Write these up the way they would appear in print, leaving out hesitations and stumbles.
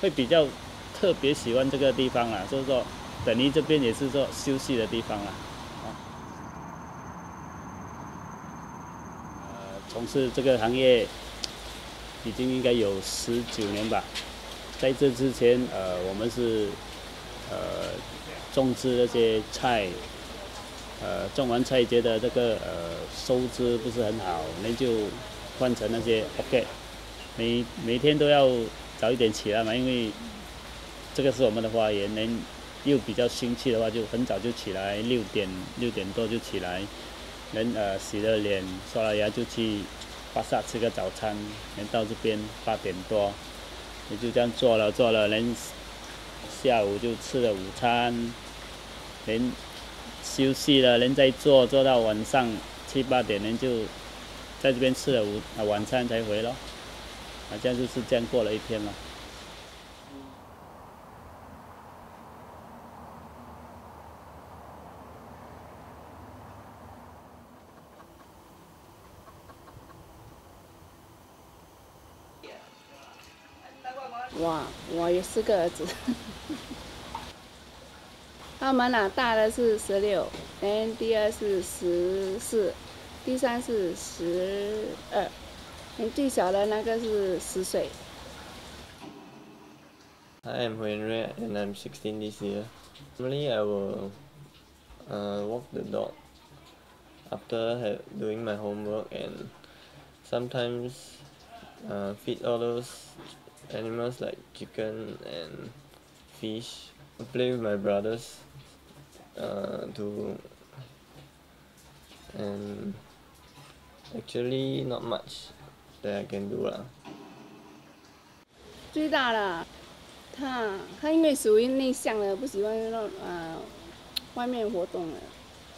会比较特别喜欢这个地方啦，就是说等于这边也是说休息的地方啦。从事这个行业已经应该有19年吧。在这之前，我们是种植那些菜，种完菜觉得这个收支不是很好，那就换成那些 OK， 每天都要早一点起来嘛，因为这个是我们的花园，人又比较兴趣的话，就很早就起来，6点多就起来，人洗了脸刷了牙就去巴萨吃个早餐，人到这边8点多，也就这样做了，人下午就吃了午餐，人休息了，人再做到晚上7、8点，人就在这边吃了晚餐才回咯，这样就是这样过了一天了。 我有4个儿子，他们大的是16，第二是14，第三是12，最小的那个是10岁。 Hi, I'm Henry and I'm 16 this year. Normally, I will walk the dog after doing my homework and sometimes feed all those animals like chicken and fish. I play with my brothers and actually not much that I can do lah. 最大的，他因为属于内向的，不喜欢外面活动的。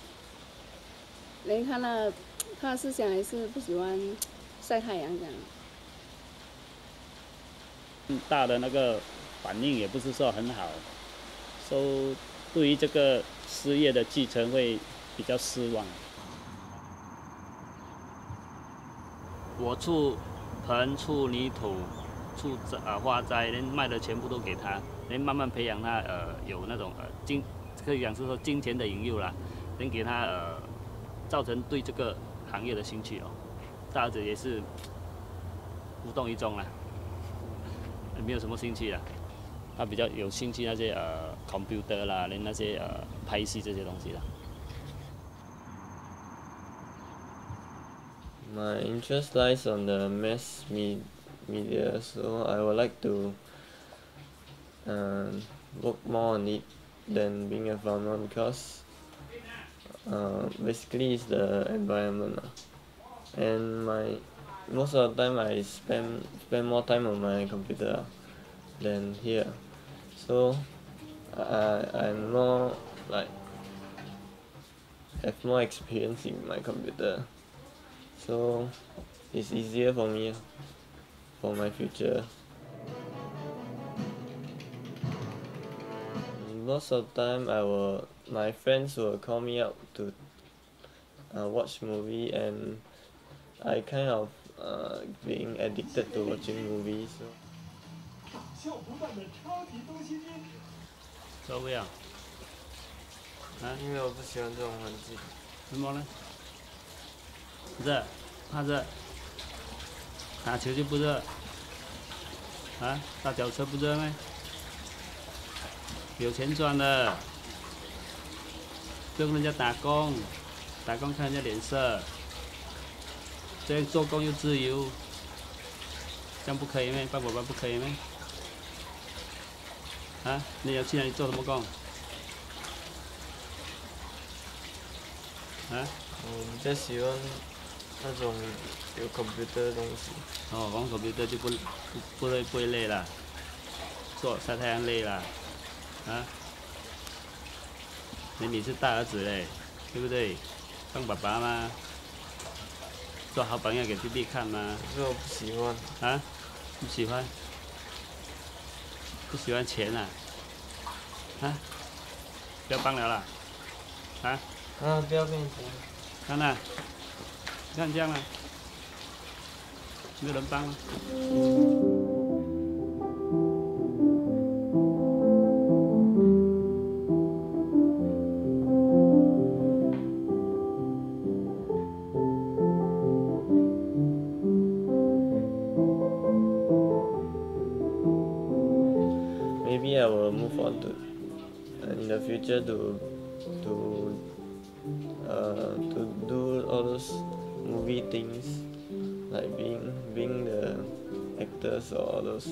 连他的思想也是不喜欢晒太阳这样。 大的那个反应也不是说很好，对于这个事业的继承会比较失望。我出盆、出泥土、出花栽，连卖的全部都给他，连慢慢培养他有那种可以讲是说金钱的引诱啦，能给他造成对这个行业的兴趣哦。大儿子也是无动于衷啦。没有什么兴趣啦，他比较有兴趣那些computer 啦，连那些拍戏这些东西啦。 My interest lies on the mass media, so I would like to work more on it than being a farmer because basically it's the environment and most of the time I spend more time on my computer than here, so I'm more like have more experience in my computer, so it's easier for me for my future. Most of the time my friends will call me out to watch movie, and I kind of being addicted to watching movies. 周不要？ 因为我不喜欢这种环境。 什么呢？热，怕热。打球就不热。搭脚车不热吗？有钱赚的，不用人家打工看人家脸色。这样做工又自由，这样不可以吗？爸爸不可以吗？你要去哪里做什么工？ 我比较喜欢那种有 computer 的东西。 玩 computer 就不会累了，晒太阳累了，你是大儿子嘞，对不对？当爸爸吗？做好榜样给弟弟看吗？ 可是我不喜欢。 不喜欢？不喜欢钱啊？不要帮了啦！ 不要跟你讲。 看呐，看这样啊，没有人帮。 forward to in the future to do all those movie things, like being the actors or all those.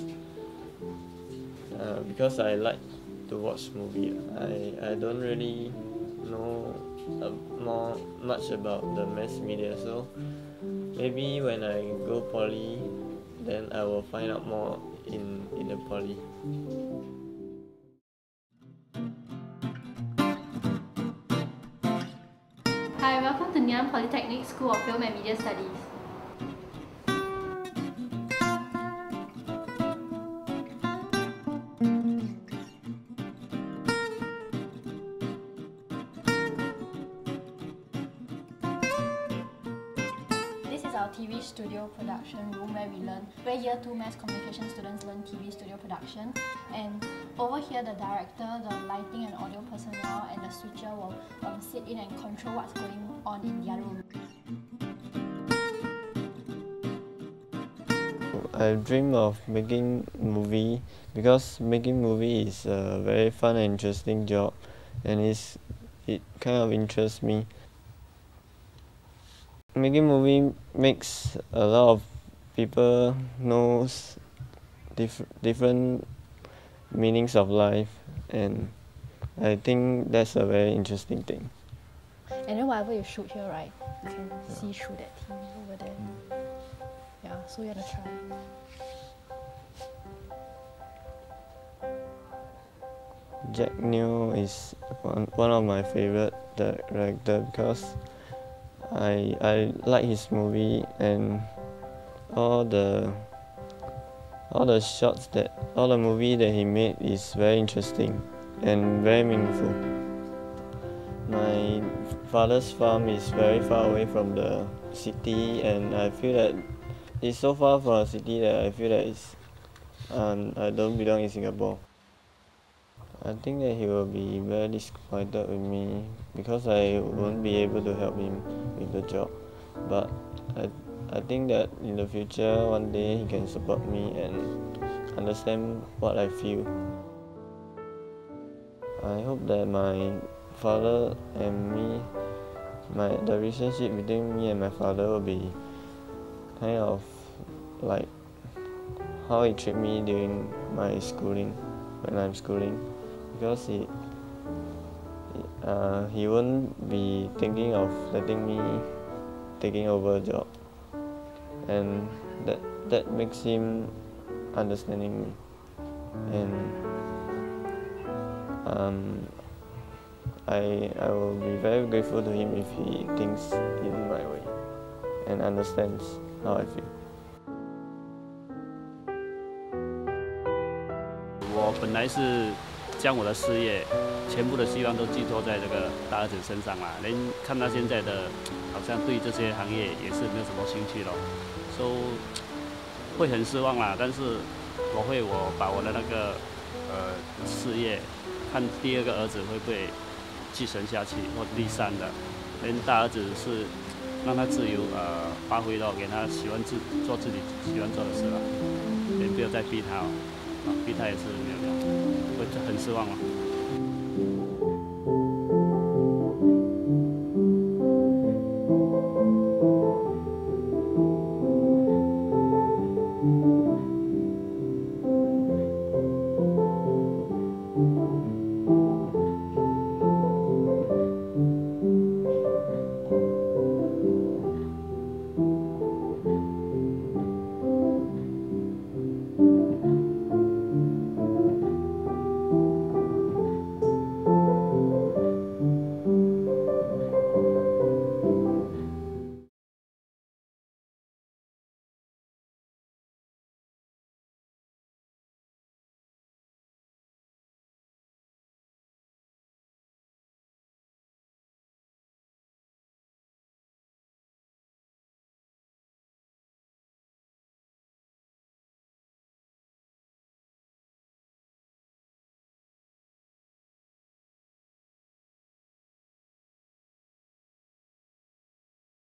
Because I like to watch movie. I don't really know much about the mass media, so maybe when I go poly, then I will find out more in the poly. Hi, welcome to Ngee Ann Polytechnic School of Film and Media Studies. This is our TV studio production room where year 2 mass communication students learn TV studio production. And over here, the director, the lighting and audio personnel, and the switcher will sit in and control what's going on in their room. I dream of making movie because making movie is a very fun and interesting job, and it kind of interests me. Making movie makes a lot of people knows different meanings of life, and I think that's a very interesting thing. And then whatever you shoot here, right, you can see through that TV over there. Yeah, so you wanna try. Jack Neo is one of my favorite director because I like his movie, and all the shots all the movie that he made is very interesting and very meaningful. My father's farm is very far away from the city, and I feel that it's so far from the city that I feel that I don't belong in Singapore. I think that he will be very disappointed with me because I won't be able to help him with the job. But I think that in the future, one day he can support me and understand what I feel. I hope that my father and me, the relationship between me and my father will be kind of like how he treat me during my schooling, when I'm schooling, because he won't be thinking of letting me taking over a job, and that makes him understanding me, and I will be very grateful to him if he thinks in my way and understands how I feel. 我本来是将我的事业全部的希望都寄托在这个大儿子身上啦，连看他现在的好像对这些行业也是没有什么兴趣了，所以会很失望啦。但是我把我的那个事业，看第二个儿子会不会继承下去，或第三的，连大儿子是让他自由发挥到，给他做自己喜欢做的事了，也不要再逼他逼他也是没有用，会很失望了。